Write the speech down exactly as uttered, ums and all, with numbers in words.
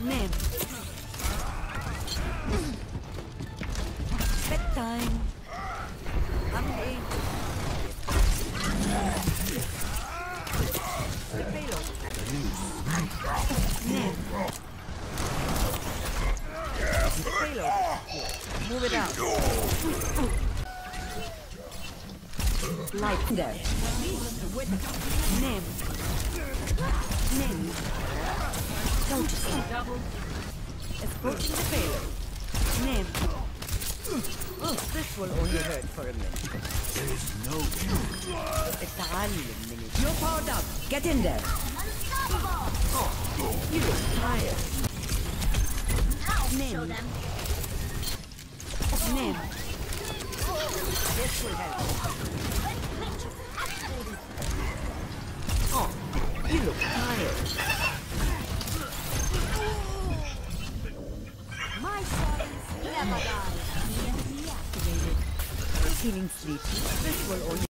Name. Bedtime. Hungry. The payload. Name. The payload. Move it out. Light there. Name. Name. Don't you see? Double. Approaching the payload. Name. Oh, this will only hurt for a minute. There is no اتعلم من it. You're powered up. Get in there. Oh, you look tired. Name. Name. This will help. Oh, you look tired. My sons never die. Feeling sleepy. This will only